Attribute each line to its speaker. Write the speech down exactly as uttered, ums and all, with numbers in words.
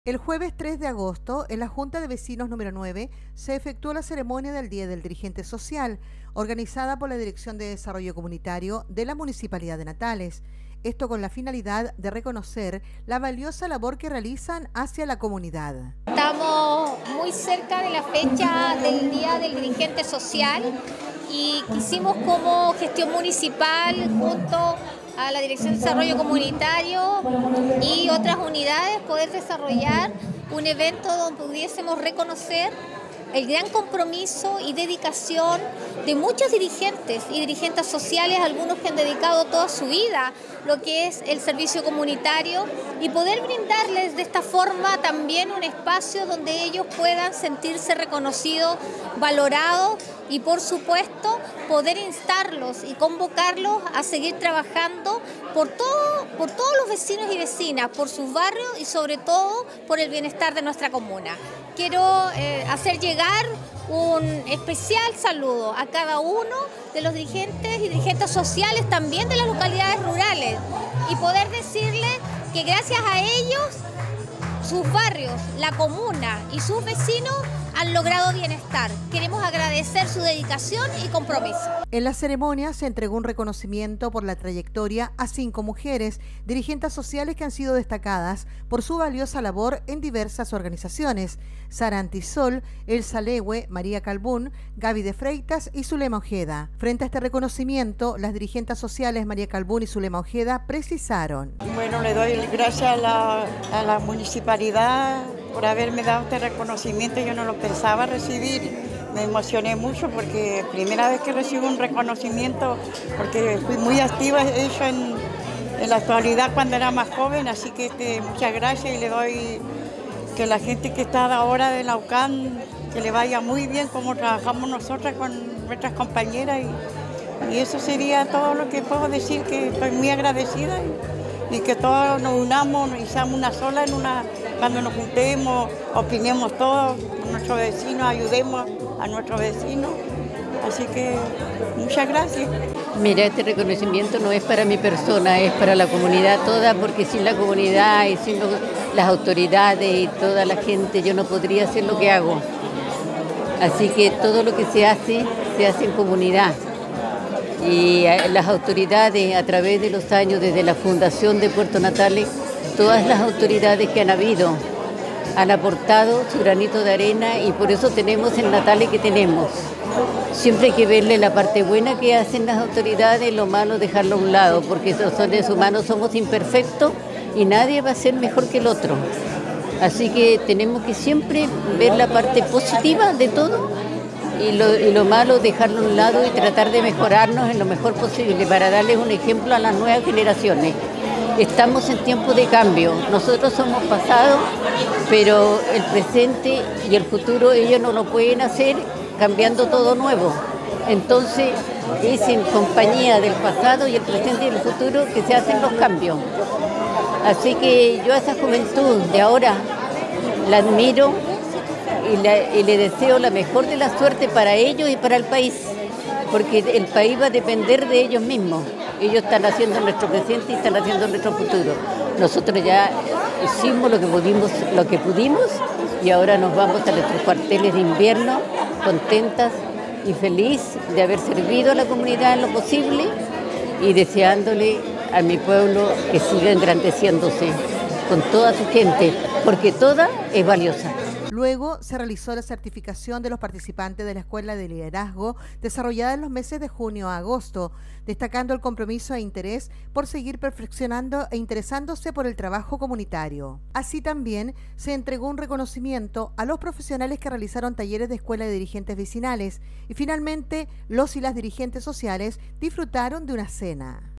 Speaker 1: El jueves tres de agosto, en la Junta de Vecinos número nueve, se efectuó la ceremonia del Día del Dirigente Social, organizada por la Dirección de Desarrollo Comunitario de la Municipalidad de Natales. Esto con la finalidad de reconocer la valiosa labor que realizan hacia la comunidad.
Speaker 2: Estamos muy cerca de la fecha del Día del Dirigente Social y quisimos como gestión municipal, junto a la Dirección de Desarrollo Comunitario y otras unidades, poder desarrollar un evento donde pudiésemos reconocer el gran compromiso y dedicación de muchos dirigentes y dirigentes sociales, algunos que han dedicado toda su vida lo que es el servicio comunitario, y poder brindarles de esta forma también un espacio donde ellos puedan sentirse reconocidos, valorados y por supuesto poder instarlos y convocarlos a seguir trabajando por, todo, por todos los vecinos y vecinas, por sus barrios y sobre todo por el bienestar de nuestra comuna. Quiero eh, hacer llegar un especial saludo a cada uno de los dirigentes y dirigentes sociales también de las localidades rurales y poder decirles que gracias a ellos sus barrios, la comuna y sus vecinos han logrado bienestar. Queremos agradecer su dedicación y compromiso.
Speaker 1: En la ceremonia se entregó un reconocimiento por la trayectoria a cinco mujeres, dirigentes sociales que han sido destacadas por su valiosa labor en diversas organizaciones: Sara Antisol, Elsa Lewe, María Calbún, Gaby de Freitas y Zulema Ojeda. Frente a este reconocimiento, las dirigentes sociales María Calbún y Zulema Ojeda precisaron:
Speaker 3: Bueno, le doy gracias a la, a la municipalidad por haberme dado este reconocimiento. Yo no lo pensaba recibir, me emocioné mucho porque primera vez que recibo un reconocimiento, porque fui muy activa hecho en, en la actualidad cuando era más joven, así que este, muchas gracias, y le doy que la gente que está ahora de la U C A N, que le vaya muy bien como trabajamos nosotras con nuestras compañeras, y, y eso sería todo lo que puedo decir, que estoy muy agradecida y, y que todos nos unamos y seamos una sola en una. Cuando nos juntemos, opinemos todos, nuestros vecinos, ayudemos a nuestros vecinos. Así que muchas gracias.
Speaker 4: Mira, este reconocimiento no es para mi persona, es para la comunidad toda, porque sin la comunidad y sin los, las autoridades y toda la gente yo no podría hacer lo que hago. Así que todo lo que se hace, se hace en comunidad. Y las autoridades, a través de los años, desde la fundación de Puerto Natales, todas las autoridades que han habido han aportado su granito de arena, y por eso tenemos el Natales que tenemos. Siempre hay que verle la parte buena que hacen las autoridades, lo malo dejarlo a un lado, porque los seres humanos somos imperfectos y nadie va a ser mejor que el otro. Así que tenemos que siempre ver la parte positiva de todo y lo, y lo malo dejarlo a un lado y tratar de mejorarnos en lo mejor posible para darles un ejemplo a las nuevas generaciones. Estamos en tiempo de cambio, nosotros somos pasados, pero el presente y el futuro ellos no lo pueden hacer cambiando todo nuevo. Entonces es en compañía del pasado y el presente y el futuro que se hacen los cambios. Así que yo a esa juventud de ahora la admiro y, la, y le deseo la mejor de la suerte para ellos y para el país, porque el país va a depender de ellos mismos. Ellos están haciendo nuestro presente y están haciendo nuestro futuro. Nosotros ya hicimos lo que pudimos, lo que pudimos y ahora nos vamos a nuestros cuarteles de invierno contentas y feliz de haber servido a la comunidad en lo posible y deseándole a mi pueblo que siga engrandeciéndose con toda su gente, porque toda es valiosa.
Speaker 1: Luego se realizó la certificación de los participantes de la Escuela de Liderazgo desarrollada en los meses de junio a agosto, destacando el compromiso e interés por seguir perfeccionando e interesándose por el trabajo comunitario. Así también se entregó un reconocimiento a los profesionales que realizaron talleres de Escuela de Dirigentes Vecinales, y finalmente los y las dirigentes sociales disfrutaron de una cena.